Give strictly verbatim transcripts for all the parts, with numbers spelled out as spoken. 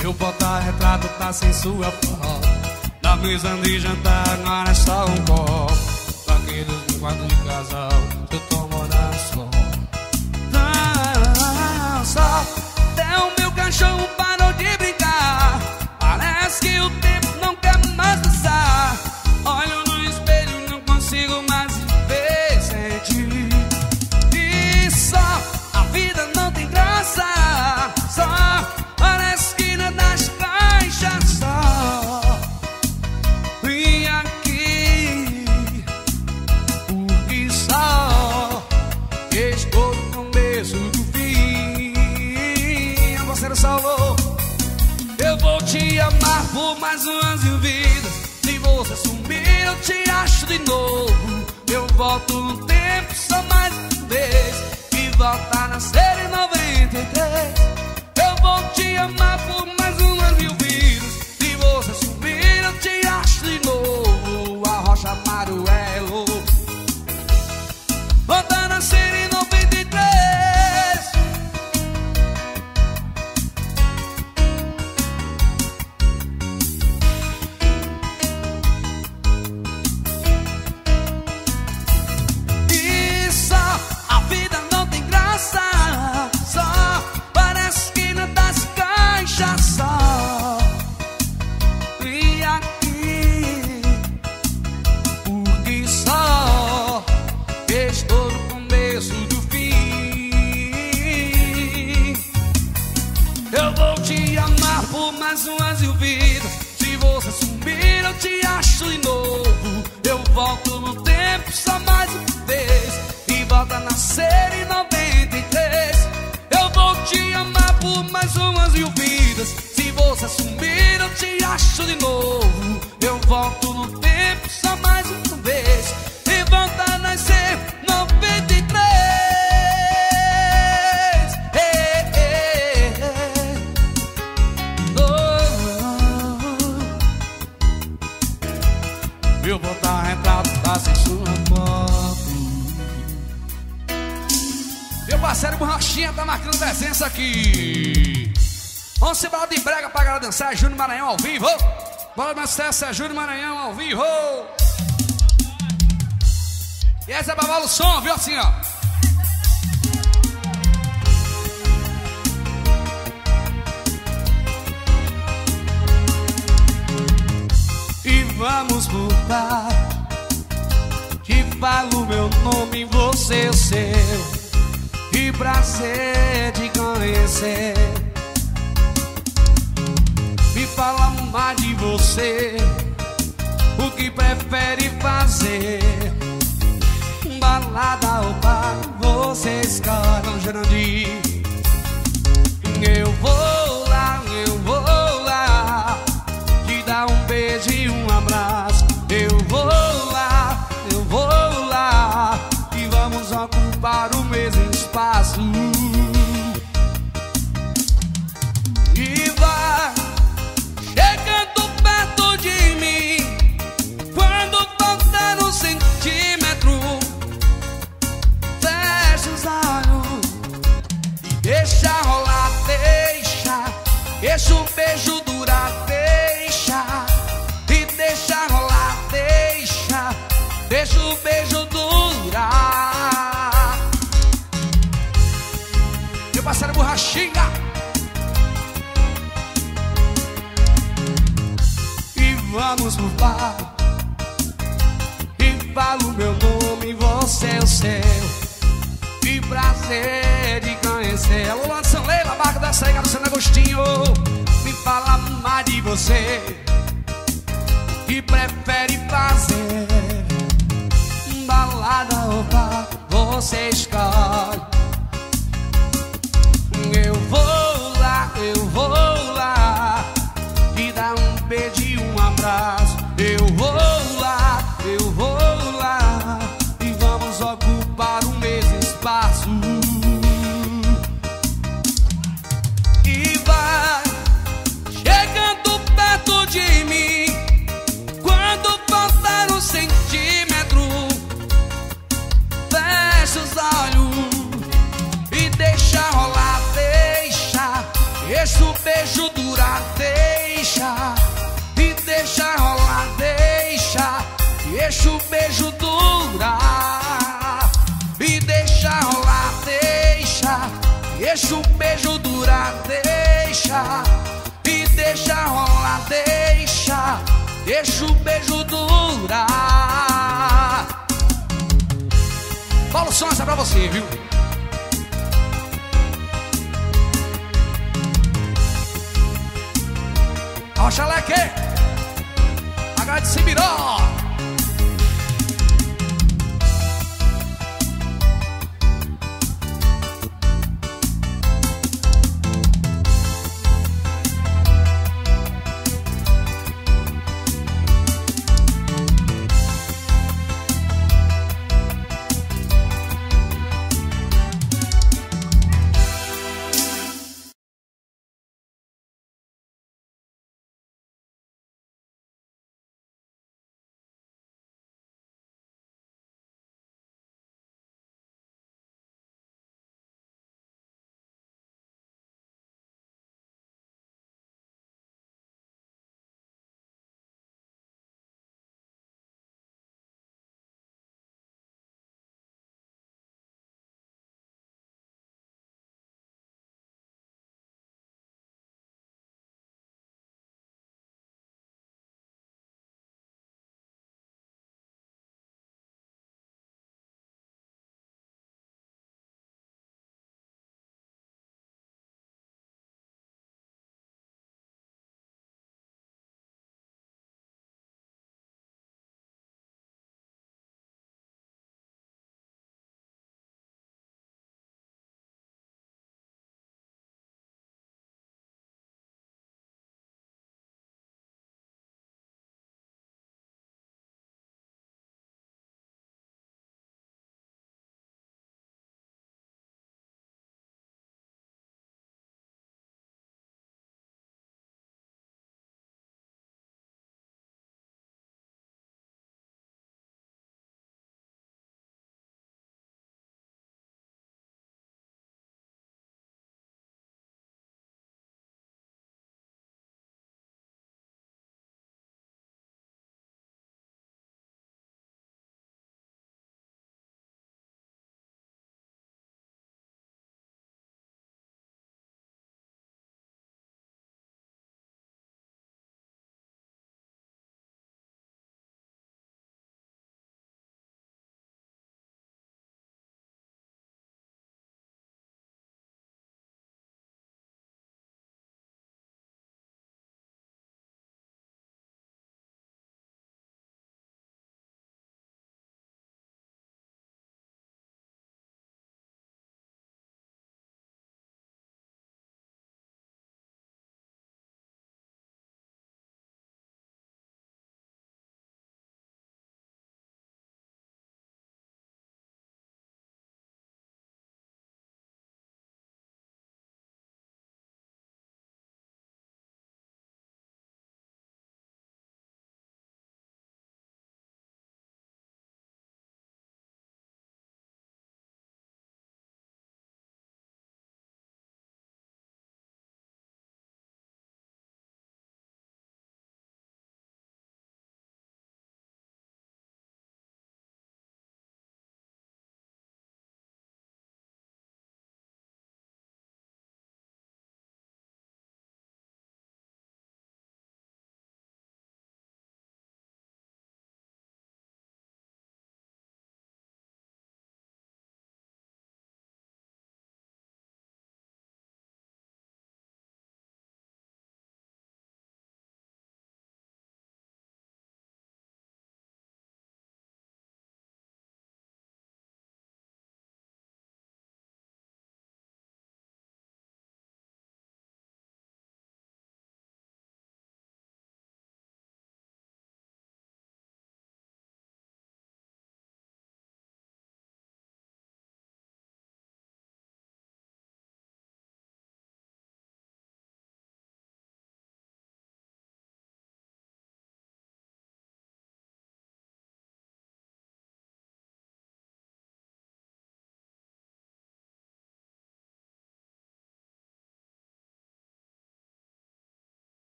Meu porta-retrato tá sem sua foto. Na mesa de jantar agora é só um copo. Daqueles de quarto de casal, eu tô morando só. Não, só até o meu cachorro parou de brincar. Parece que o tempo não quer mais passar. Olho no espelho, não consigo mais ver sem ti. E só a vida não tem graça. Só parece que nada das caixas só. E aqui, porque só estou no começo do fim. Você não salvou. Eu vou te amar por mais umas mil vidas. Se você sumir, eu te acho de novo. Eu volto no tempo só mais uma vez e volto a nascer em noventa e três. Eu vou te amar por mais umas mil vidas. Se você sumir, eu te acho de novo. A Rocha Maruelo volto a nascer em noventa e três. E só a vida não tem graça. Só parece que não das caixas só. E aqui, porque só estou no começo do fim. Eu vou te amar por mais umas mil vidas. Se você sumir, eu te acho de novo. Eu volto no tempo só mais uma vez e volto a nascer em noventa e três. Eu vou te amar por mais umas mil vidas. Se você sumir, eu te acho de novo. Eu volto no tempo só mais uma vez e volto a nascer noventa e três. Ei, ei, ei. Oh. Meu porta-retrato tá sem sua foto. Meu parceiro Borrachinha tá marcando presença aqui. Vamos embora de brega pra galera dançar. Júnior Maranhão ao vivo. Bora mais sucesso, Júnior Maranhão ao vivo. E essa é pra valer o som, viu assim, ó. E vamos voltar. Te falo meu nome, você o seu. Que prazer de conhecer. Me fala mais de você. O que prefere fazer? Balada ou bar, você escolhe. Vamos, Jurandir. Eu vou lá, eu vou lá te dar um beijo e um abraço. Eu vou lá, eu vou lá e vamos ocupar o mesmo espaço. E vai chegando perto de mim. Quando faltar um centímetro, fecha os olhos e deixa rolar, deixa. Deixa o beijo durar, deixa. E deixa rolar, deixa. Deixa o beijo durar. Meu parceiro Borrachinha. E vamos pro bar. E falo meu nome, você é o seu. Que prazer de conhecer. Alô, Lanção Leila, Barca da Cega do San Agostinho. Me fala mais de você. Que prefere fazer? Balada ou bar, você escolhe. Eu vou lá, eu vou lá te dar um beijo e um abraço. Eu vou lá, eu vou lá e vamos ocupar o mesmo espaço. E vai chegando perto de mim. Quando faltar um centímetro, fecha os olhos beijo durar, deixa. E deixa rolar, deixa. Deixa o beijo durar. E deixa rolar, deixa. Deixa o beijo durar, deixa. E deixa rolar, deixa. Deixa o beijo durar. Paulo Som, essa é pra você, viu? Oxaleque, agradece Miró.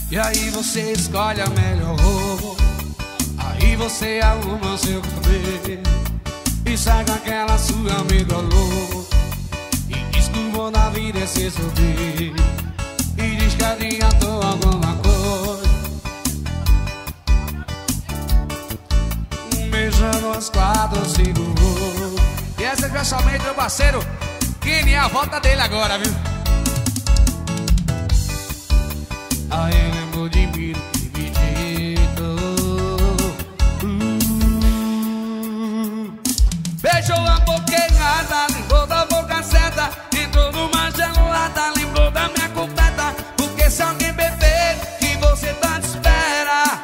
E aí você escolhe a melhor roupa, aí você arruma seu cabelo e sai com aquela sua amiga louca e diz que o bom da vida é ser solteiro e diz que adiantou alguma coisa, beijando as quatro, cinco. E essa é especialmente meu parceiro Kenny, é a volta dele agora, viu? Aí lembrou de mim daquele jeito. uh. Beijou a boca errada, lembrou da boca certa, entrou numa gelada, lembrou da minha completa. Porque se alguém beber, que você tanto espera,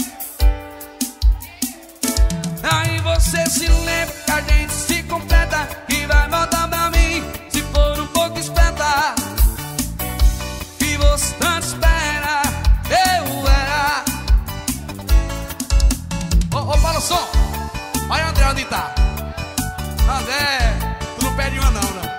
aí você se lembra que a gente se completa e vai voltar pra mim se for um pouco esperta. Que você tanto espera, eu era. Ô, ô, Paulo Som, olha o André onde tá. André, tu não perde uma não, né?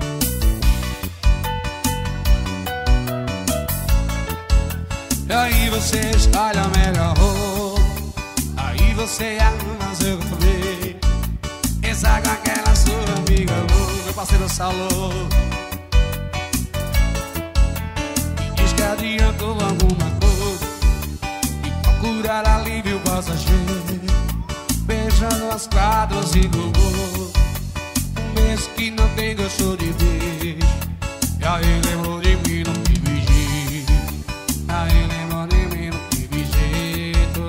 E aí você escolhe a melhor roupa, aí você arruma seu cabelo e sai com aquela sua amiga louca, meu parceiro Saulo, e diz que adiantou alguma coisa e procurar alívio passageiro, beijando as quatro, cinco gols, um beijo que não tem gosto de beijo. E aí lembrou de mim, não tive jeito. Aí lembrou de mim, não tive jeito.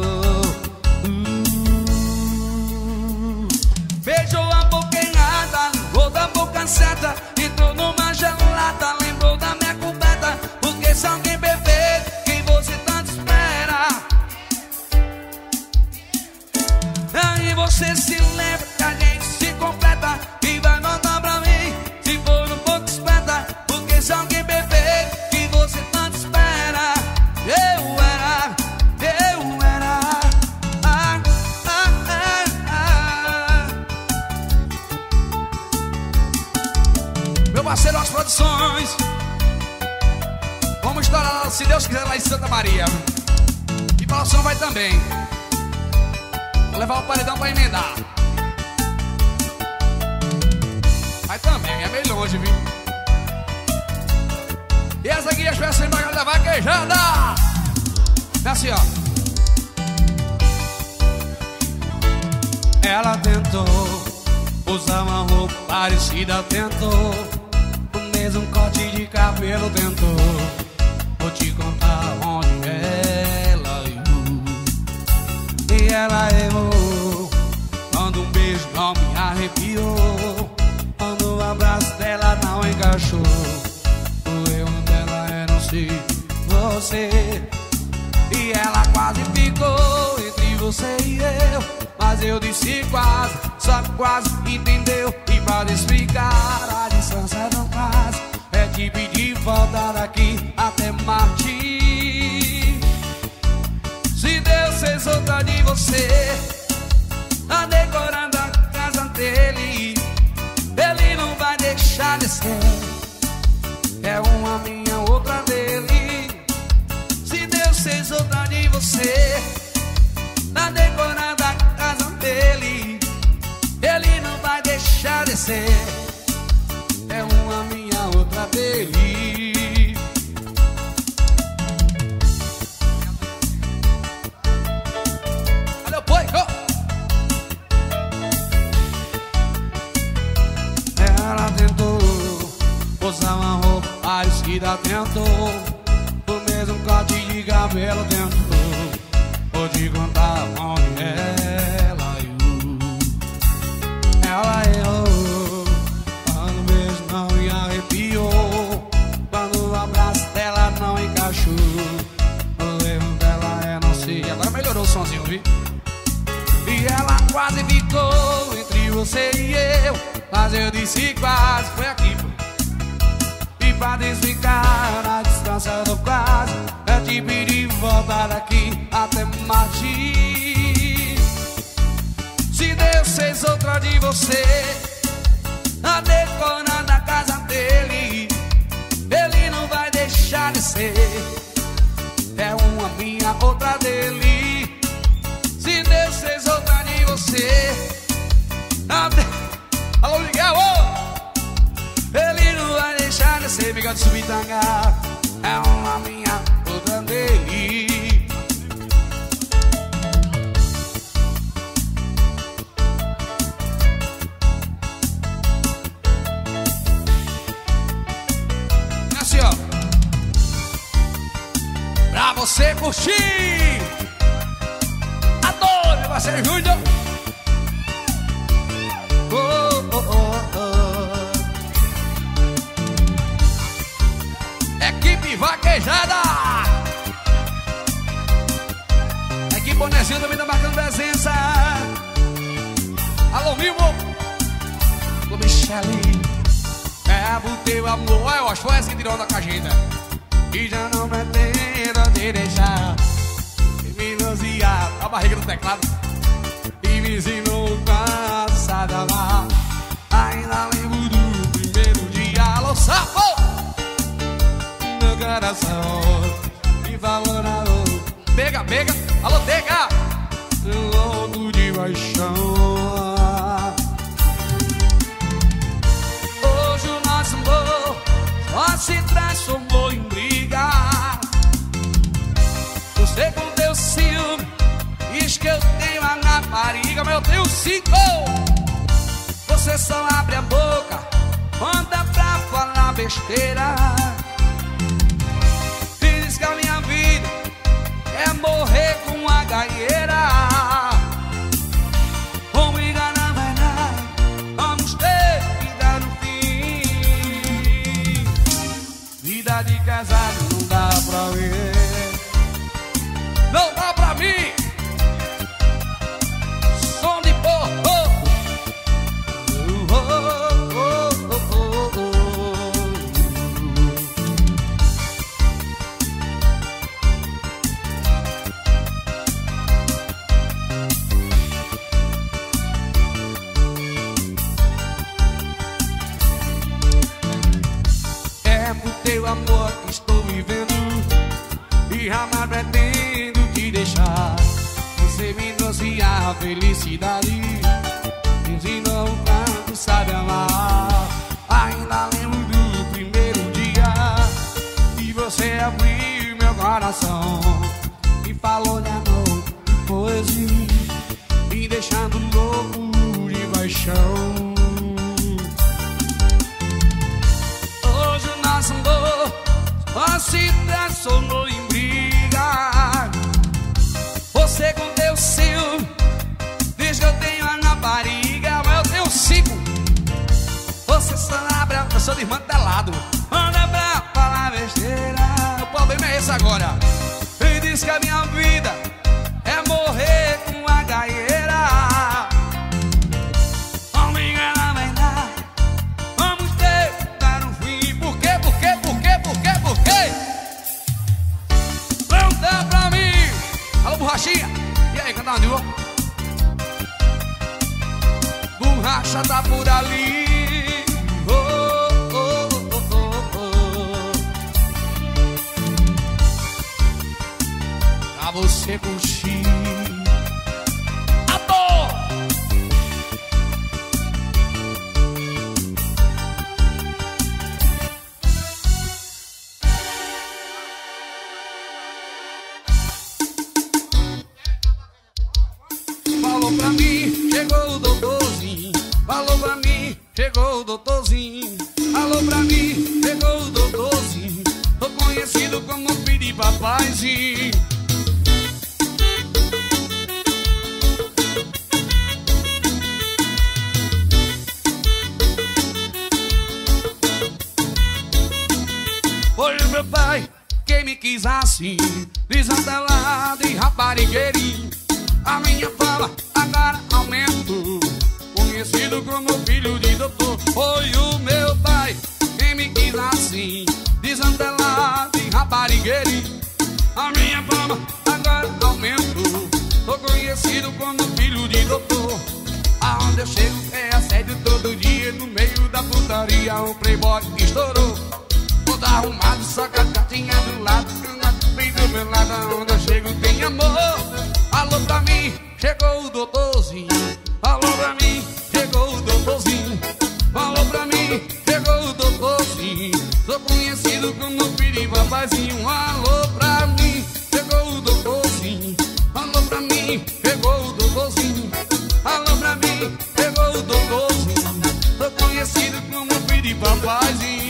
uh. Beijou a boca errada, lembrou da boca certa, entrou numa gelada, lembrou da minha coberta. Porque se alguém beber, quem você tanto espera, aí você se lembra que a gente se completa e vai voltar pra mim se for um pouco esperta. Porque se alguém beber, que você tanto espera, eu era, eu era. ah, ah, ah, ah. Meu parceiro, as produções, vamos estourar, se Deus quiser, lá em Santa Maria. E produção vai também. Vou levar o paredão pra emendar. Vai também, é meio longe, viu? E essa aqui é a espécie da galera vaquejada. É assim, ó. Ela tentou usar uma roupa parecida, tentou o mesmo corte de cabelo, tentou. Vou te contar onde ela errou. E ela errou quando um beijo não me arrepiou, quando o abraço dela não encaixou. O erro dela é não ser você. E ela quase ficou entre você e eu, mas eu disse quase, só que quase entendeu. E pra explicar a distância não faz, é te pedir volta daqui até Marte. Se Deus fez outra de você, tá decorando a casa dele, ele não vai deixar de ser. É uma minha, outra dele. Se Deus fez outra de você, tá decorando a casa dele, ele não vai deixar de ser. É uma minha, outra dele. Cadê o boi? Go! Ela tentou usar uma roupa parecida, tentou o mesmo corte de cabelo, tentou. Vou te contar onde ela errou. Ela errou quando o beijo não me arrepiou, quando o abraço dela não encaixou. O erro dela é não ser. Agora melhorou o somzinho, viu? E ela quase ficou entre você e eu, mas eu disse quase, foi aqui, pô. E pra desficar a distância do quase, é te pedir voltar daqui até Marte. Se Deus fez outra de você, tá decorando a casa dele, ele não vai deixar de ser. ser amiga de Subitanga. É uma minha, outra dele. É assim, ó. Pra você curtir. Adoro, meu parceiro Júnior. Oh, oh, oh, oh. Equipe vaquejada. Equipe Bonezinho também tá marcando presença. Alô, Milmo. Alô, Michele. É o teu amor. Olha, eu acho que foi essa que tirou da cajeta. E já não pretendo te deixar me manusear a barriga do teclado. E me ensinou cansada a amar. Ainda lembro do primeiro dia. Alô, sapo! Meu coração me falou na rua. Pega, pega, alô, pega. Louco de paixão. Hoje o nosso amor só se transformou em briga. Você com teu ciúme diz que eu tenho a rapariga, mas eu tenho cinco. Você só abre a boca quando é pra falar besteira. Diz que a minha vida é morrer com a gaieira. Vamos brigar na verdade, vamos ter vida no fim. Vida de casado não dá pra ver. Não dá pra mim. Som de porco. Oh, oh, oh, oh, oh, oh. É por teu amor que estou vivendo e jamais pretendo te deixar. Você me trouxe a felicidade, me ensinou o quanto sabe amar. Ainda lembro do primeiro dia que você abriu meu coração e falou de amor e poesia, me deixando louco de paixão. Hoje o nosso amor só se transformou em briga. Você com teu ciúme diz que eu tenho a rapariga, mas eu tenho cinco. Você só abre a... Eu sou desmantelado. Manda pra falar besteira. O problema é esse agora. E diz que a minha vida é morrer com a gaieira. Vamos brigar na verdade, vamos ter que dar um fim. Por quê, por quê, por quê, por quê, por quê? Não dá pra mim. Alô, Borrachinha. E aí, canta uma de boa. Borracha tá por ali. Oh, oh, oh, oh, oh. Pra você curtir. Adoro. Falou pra mim, chegou o doutorzinho. Falou pra mim, chegou o doutorzinho. Falou pra mim, chegou o doutorzinho. Tô conhecido como filho de papaizinho. Foi o meu pai quem me quis assim, desantelado e raparigueirinho. A minha fama agora aumento, conhecido como filho de doutor. Foi o meu pai quem me quis assim, desantelado e raparigueirinho. A minha fama agora aumento, tô conhecido como filho de doutor. Aonde eu chego é assédio todo dia, no meio da putaria o playboy estourou. Todo arrumado, só com a gatinha do lado, bem do meu lado, aonde eu chego tem amor. Falou pra mim, chegou o doutorzinho. Falou pra mim, chegou o doutorzinho. Falou pra mim, chegou o doutorzinho. Tô com conhecido como filho e papazinho. Um alô pra mim, chegou o doutorzinho. Alô pra mim, chegou o doutorzinho. Alô pra mim, chegou o doutorzinho. Sou conhecido como filho e papazinho.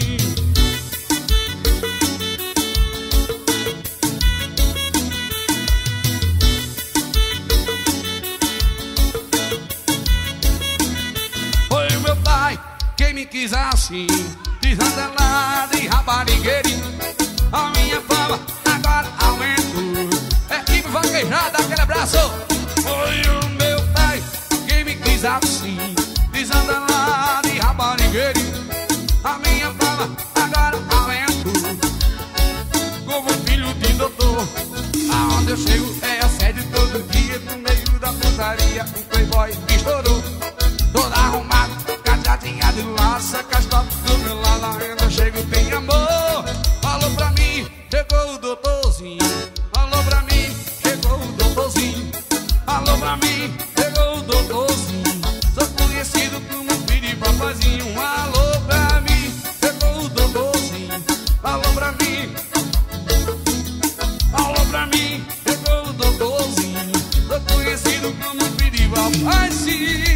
Foi o meu pai quem me quis assim, desantelado e raparigueirinho. A minha fama agora aumentou. Equipe vaquejada, aquele abraço. Foi o meu pai quem me quis assim, desantelado e raparigueirinho. A minha fama agora aumentou. Como filho de doutor, aonde eu chego é assédio todo dia. No meio da putaria um playboy estourou, todo arrumado, cadeadinha de laça, cascote do meu lado, ainda chego, tem amor. Falou pra mim, chegou o doutorzinho. Falou pra mim, chegou o doutorzinho. Falou pra mim, chegou o doutorzinho. Sou conhecido como filho e papazinho. Alô pra mim, chegou o doutorzinho. Falou pra mim, falou pra mim, chegou o doutorzinho. Sou conhecido como filho e papazinho.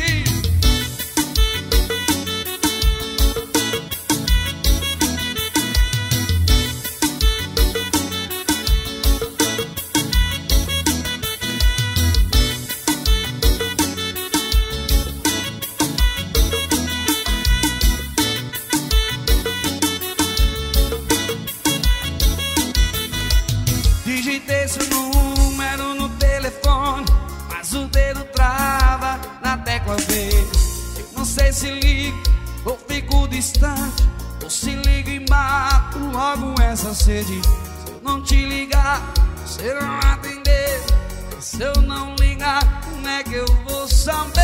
Digitei seu número no telefone, mas o dedo trava na tecla V. Eu não sei se ligo ou fico distante, ou se ligo e mato logo essa sede. Se eu não te ligar, você não atender. E se eu não ligar, como é que eu vou saber?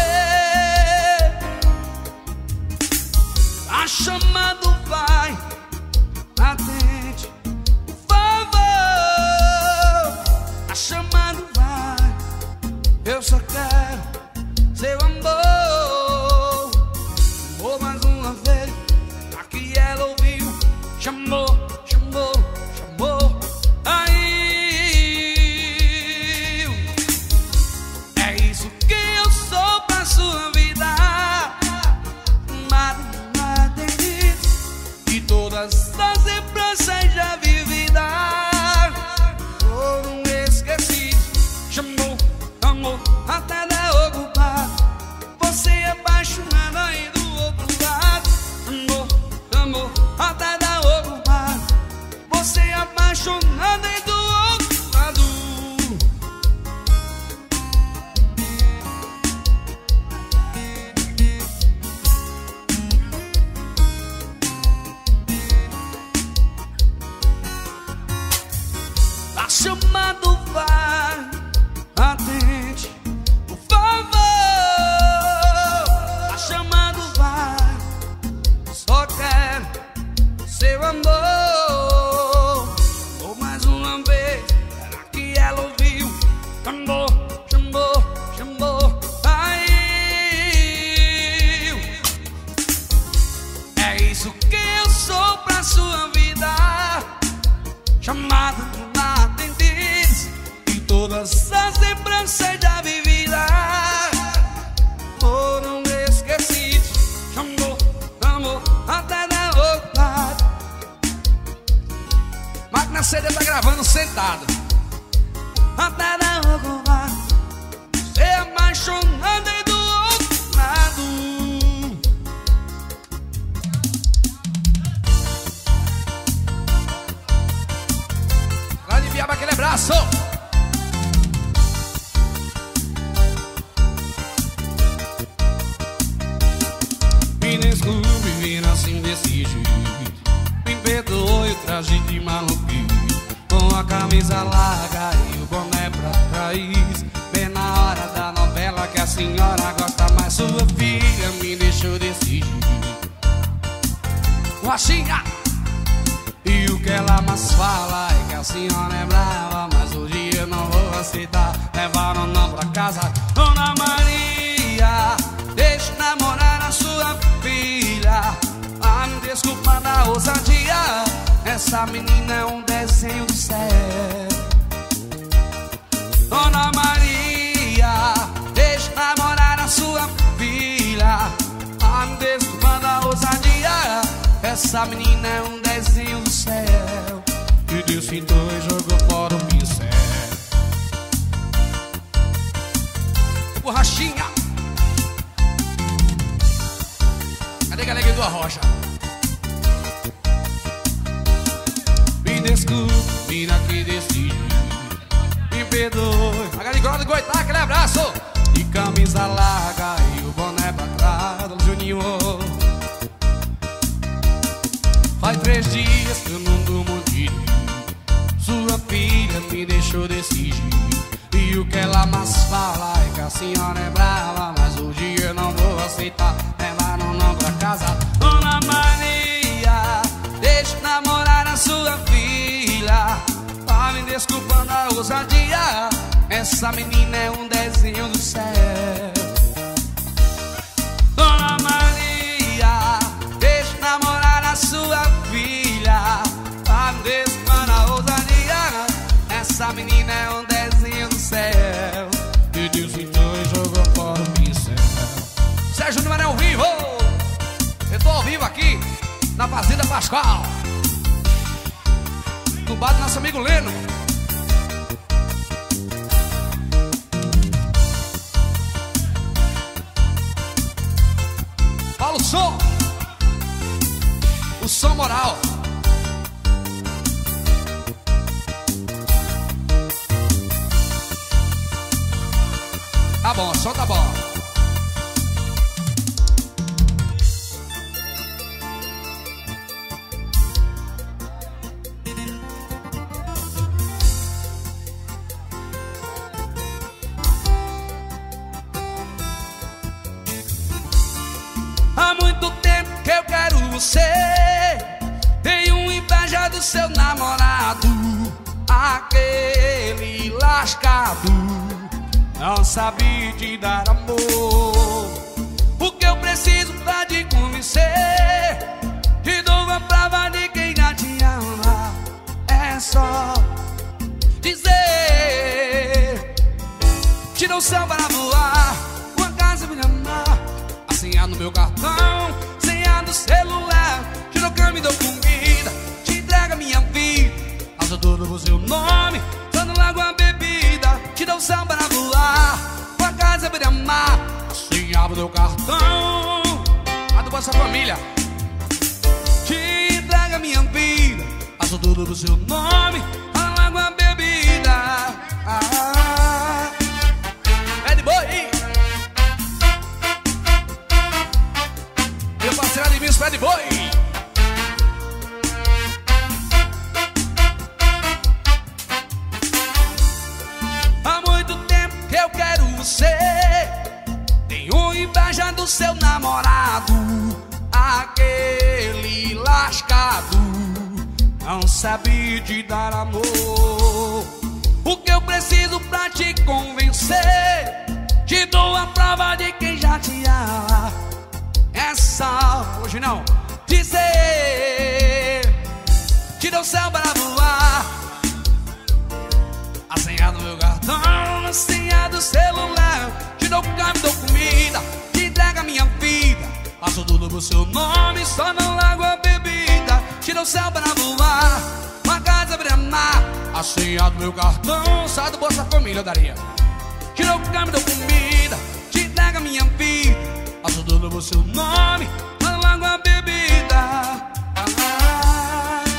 A chamada vai, atende, por favor. A chamada vai, eu só quero seu amor. Chamou mais uma vez, aqui ela ouviu. Chamou, chamou, chamou. Aí, é isso que eu sou pra sua vida. Nada, nada entendido, e todas as lembranças já vividas foram esquecidas. Chamou, amor, até da ocupar. Você apaixonado aí do outro lado. Amor, amor, até da ocupar. Você apaixonado aí do outro lado. A chamada vai, atende, por favor. A chamada vai, só quero seu amor. Ou mais uma vez, era que ela ouviu. Chamou, chamou, chamou. Aí, é isso que eu sou pra sua vida. Chamada não atendida, e todas as lembranças da vivida foram esquecidas. Chamou, amor, até da outra. Máquina C D tá gravando sentado. Até da outra. Você é apaixonado aí do outro lado. Lá de Viaba, aquele abraço. Me desculpe vir assim desse jeito, me perdoe o traje de maluquinho, com a camisa larga e o boné pra trás. Bem na hora da novela que a senhora gosta mais, sua filha me deixou desse jeito. Guaxinha! E o que ela mais fala é que a senhora é brava, mas hoje eu não vou aceitar. Levaram não pra casa, Dona Maria, deixa namorar a sua filha. Ah, me desculpa da ousadia. essa menina é um desenho do céu. Dona Maria, deixa namorar a sua filha. Ah, me desculpa da ousadia, essa menina é um desenho do céu. E Deus pintou e jogou fora o pincel. Borrachinha. Cadê a do Arrocha? Me desculpe, mina que decidi. Me perdoe. A galera de Goitá, aquele abraço. E camisa larga e o boné pra trás do Juninho. Faz três dias que eu não durmo direito. Sua filha me deixou desse jeito. E o que ela mais fala é que a senhora é brava, mas hoje eu não vou aceitar. Levar ou não pra casa. Dona Maria, deixa namorar a sua filha. Tá me desculpando a ousadia, essa menina é um desenho do céu. Dona Maria, deixa namorar a sua filha. Tá me desculpando a ousadia, essa menina é um desenho do céu. E Deus sentou e jogou fora o pincel. Sérgio Número é ao vivo. Eu tô ao vivo aqui na Fazenda Pascoal, no bar do nosso amigo Leno. Fala o som. O som moral. Tá bom, o som tá bom. Há muito tempo que eu quero você. Tenho inveja do seu namorado, aquele lascado. Não sabe te dar amor. O que eu preciso pra te convencer? Te dou uma prova de quem já te ama. É só dizer. Te dou samba pra voar, uma casa me amar. A senha no meu cartão, senha do celular. Te dou cama e dou comida, te entrego a minha vida. Faço tudo com seu nome, só não largo a bebida. Te dou samba pra voar, uma casa pra amar. A senha do meu cartão, a do Bolsa Família. Te entrego a minha vida. Faço tudo com seu nome, só não largo a bebida. Ah, Bad Boy. Meu parceiro de mim, Bad Boy. Há muito tempo que eu quero você. Tenho inveja do seu namorado, aquele lascado. Não sabe te dar amor. O que eu preciso pra te convencer? Te dou a prova de quem já te ama. É só, hoje não, dizer. Te dou céu para voar, a senha do meu cartão, a senha do celular. Te dou carne, dou comida, te entrego a minha vida. Faço tudo pro seu nome, só não largo a bebida. Te dou céu para voar, uma casa pra amar. A senha do meu cartão, sai do Bolsa Família, eu daria. Te dou carne, dou comida, te entrego a minha vida. Faço tudo pro seu nome, só não largo a bebida. Ah,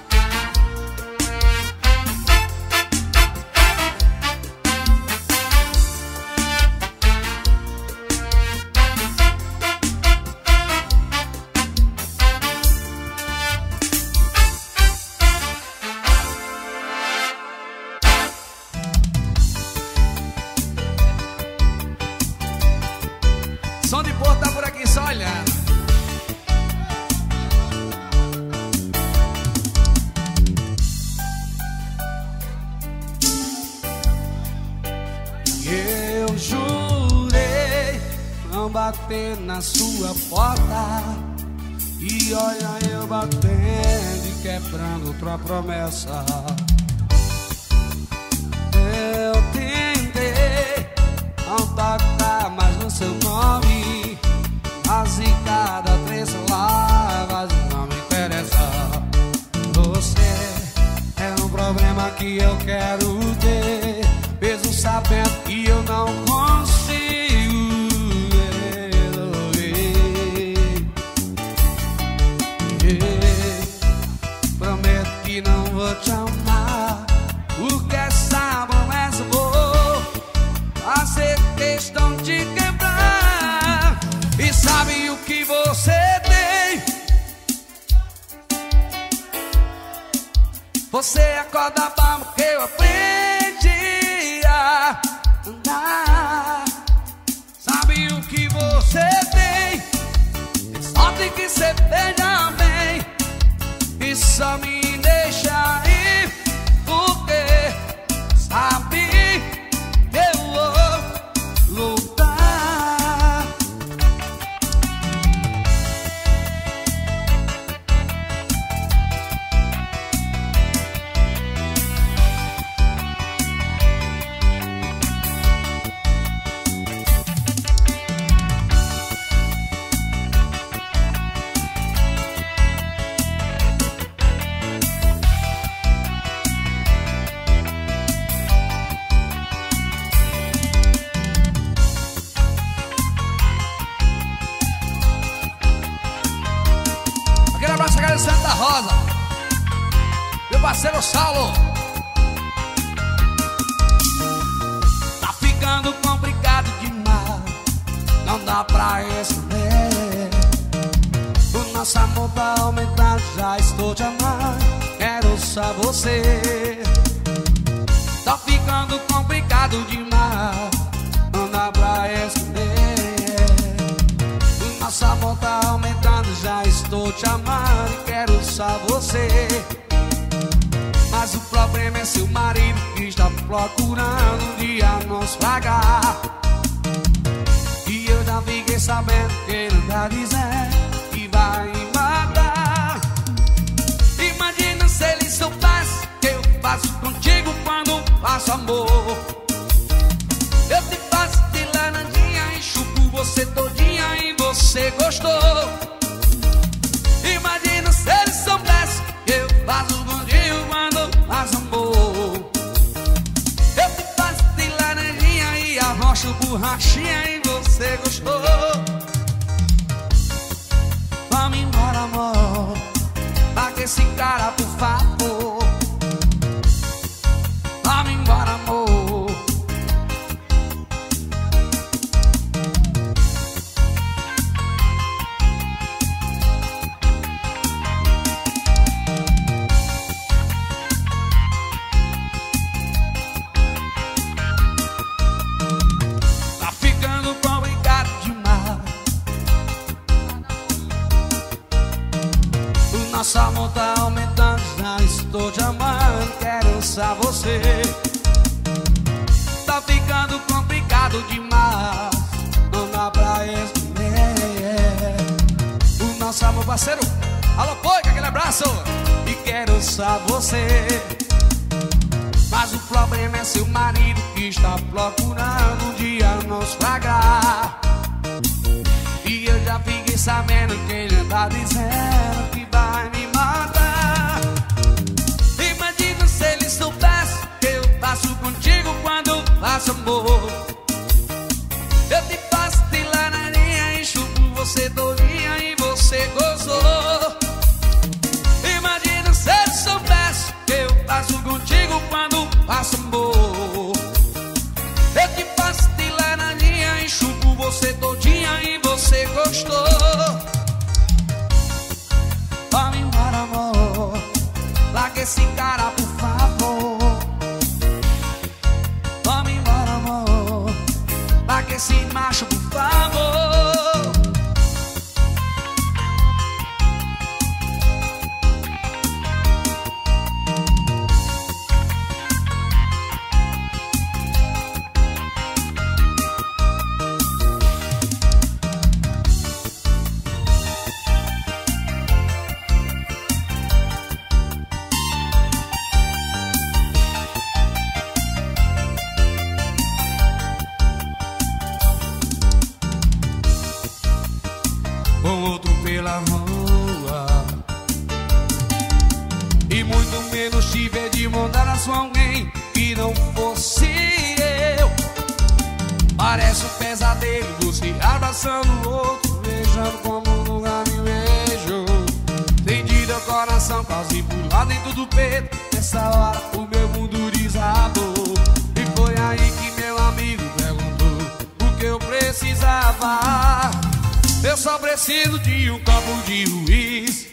Som de Porto tá por aqui só olhando. Eu jurei não bater na sua porta, e olha eu batendo. quebrando outra promessa. Eu tentei não tocar mais no seu nome, mas em cada três palavras não me interessa. Você é um problema que eu quero ter, mesmo sabendo que eu não consigo resolver. Prometo que não vou te amar, porque essa promessa eu vou fazer questão de quebrar. E sabe o que você tem? Você acorda babo que eu aprendi a andar. Sabe o que você tem? Só tem que você veja bem e só me deixa ir, porque sabe que eu vou lutar. Santa Rosa, meu parceiro Saulo. Tá ficando complicado demais, não dá pra esconder. O nosso amor tá aumentando, já estou te amando, quero só você. Tá ficando complicado demais, não dá pra esconder. O nosso amor tá aumentando, já estou te amando e quero só você. Mas o problema é seu marido, que está procurando um dia nos pagar. E eu já fiquei sabendo que ele tá dizendo que vai me matar. Imagina se ele soubesse que eu faço contigo quando faço amor. Eu te faço de laranjinha, enxugo você todinha e você gostou. Imagina se ele soubesse que eu faço contigo quando faço amor. Eu te faço de laranjinha e arrocho borrachinha e você gostou. Vamos embora, amor, paga esse cara, por favor. Vamos embora, amor. Nosso amor tá aumentando, já estou te amando, quero só você. Tá ficando complicado demais, não dá pra esconder. O nosso amor, parceiro, alô Poica, aquele abraço. E quero só você. Mas o problema é seu marido, que está procurando um dia nos pagar. E eu já fiquei sabendo que ele tá dizendo que vai me matar. Imagina se ele soubesse que eu faço contigo quando faço amor. Eu te faço de laranjinha, enxugo você todinha e você gozou. Imagina se ele soubesse que eu faço contigo quando faço amor. Eu te faço de laranjinha, enxugo você todinha e você gostou. Vamos embora, amor, larga esse cara, por favor. Vamos embora, amor, larga esse macho, por favor. e muito menos te ver de mão dada com alguém que não fosse eu. Parece um pesadelo, você abraçando o outro, beijando como nunca me vejo. Senti teu coração quase pular dentro do peito. Nessa hora o meu mundo desabou. E foi aí que meu amigo perguntou o que eu precisava. Eu só preciso de um copo de uísque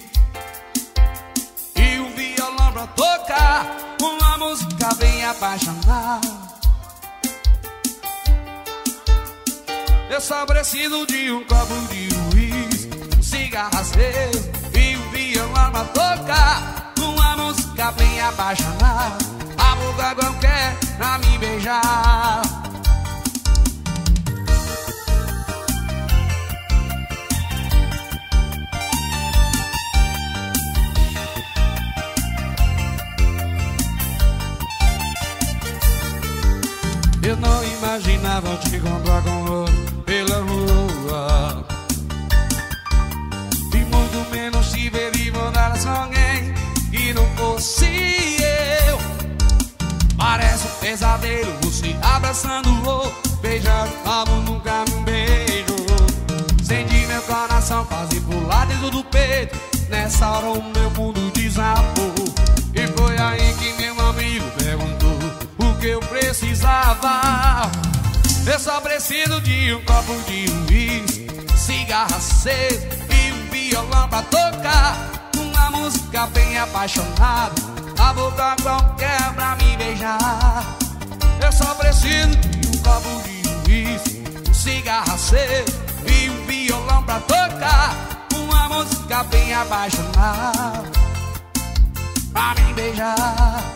e um violão pra tocar uma música bem apaixonada. Eu só preciso de um copo de uísque, um cigarro aceso e um violão pra tocar uma música bem apaixonada. A boca qualquer pra me beijar. Eu não imaginava te encontrar com outro pela rua, e muito menos te ver e mandar com alguém que não fosse eu. Parece um pesadelo, você abraçando o outro, beijando como nunca me beijo. Senti meu coração quase pular dentro do peito. Nessa hora o meu mundo desabou. E foi aí que meu amigo perguntou o que eu precisava. Eu só preciso de um copo de uísque, cigarro aceso e um violão pra tocar uma música bem apaixonada. A boca qualquer pra me beijar. Eu só preciso de um copo de uísque, um cigarro aceso e um violão pra tocar uma música bem apaixonada pra me beijar.